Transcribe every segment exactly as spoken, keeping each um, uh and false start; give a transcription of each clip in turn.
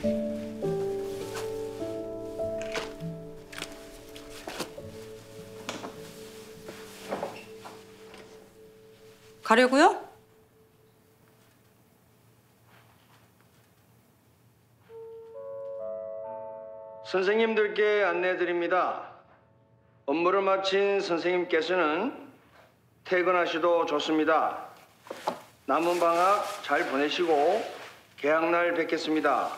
가려고요? 선생님들께 안내드립니다. 업무를 마친 선생님께서는 퇴근하셔도 좋습니다. 남은 방학 잘 보내시고 개학날 뵙겠습니다.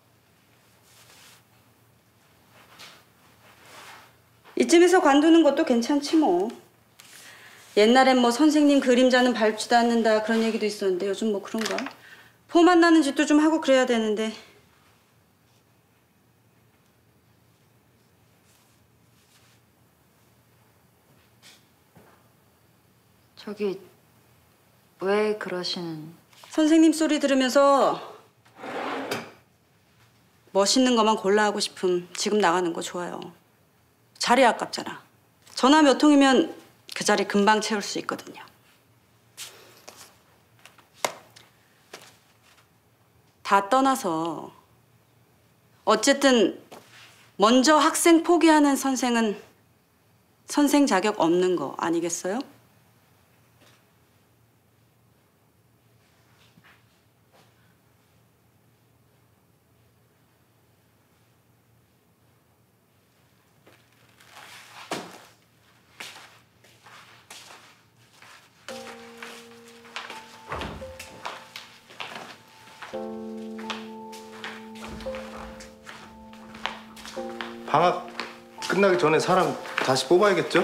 이쯤에서 관두는 것도 괜찮지 뭐. 옛날엔 뭐 선생님 그림자는 밟지도 않는다 그런 얘기도 있었는데 요즘 뭐 그런가? 포 만나는 짓도 좀 하고 그래야 되는데. 저기 왜 그러시는... 선생님 소리 들으면서 멋있는 것만 골라 하고 싶음 지금 나가는 거 좋아요. 자리 아깝잖아. 전화 몇 통이면 그 자리 금방 채울 수 있거든요. 다 떠나서 어쨌든 먼저 학생 포기하는 선생은 선생 자격 없는 거 아니겠어요? 방학 끝나기 전에 사람 다시 뽑아야겠죠?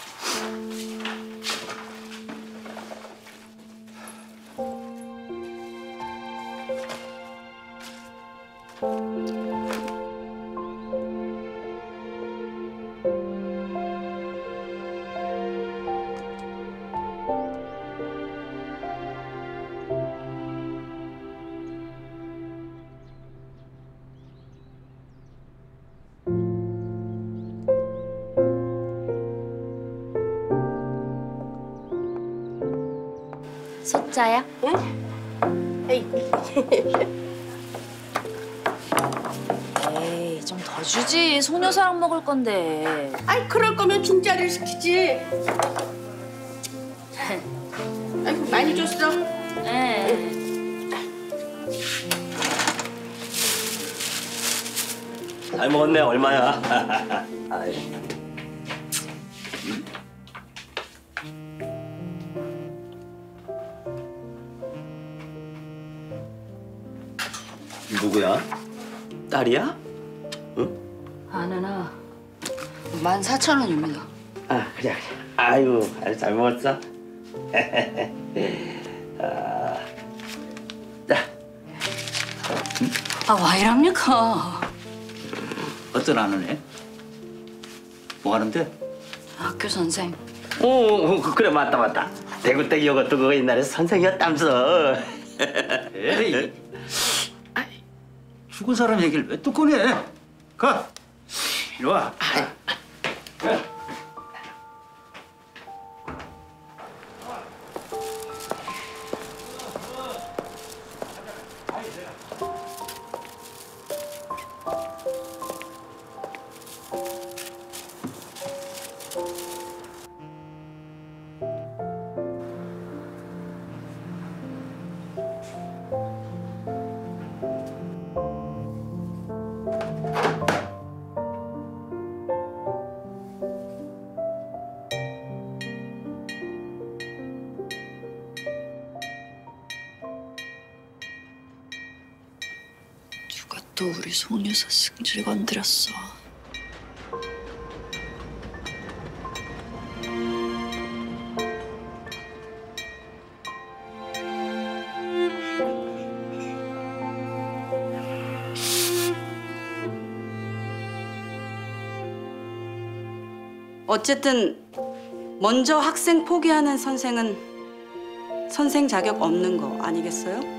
소짜야? 응? 에이. 에이, 좀 더 주지. 소녀사랑 먹을 건데. 아이, 그럴 거면 중짜리를 시키지. 아이고, 많이 줬어. 에. 잘 먹었네. 얼마야? 아이. 누구야? 딸이야? 응? 아내나 만 사천 원입니다. 아 그래 그래. 아이고 아주 잘 먹었어. 아, 자. 아, 와 이랍니까? 어떤 아는 애? 뭐 하는데? 학교 선생. 오 그래 맞다 맞다. 대구댁 요것도 그거 옛날에 선생이었다면서. 에이. 죽은 사람 얘기를 왜 또 꺼내? 가! 이리 와. 가. 누가 또 우리 송유사 승질 건드렸어. 어쨌든 먼저 학생 포기하는 선생은 선생 자격 없는 거 아니겠어요?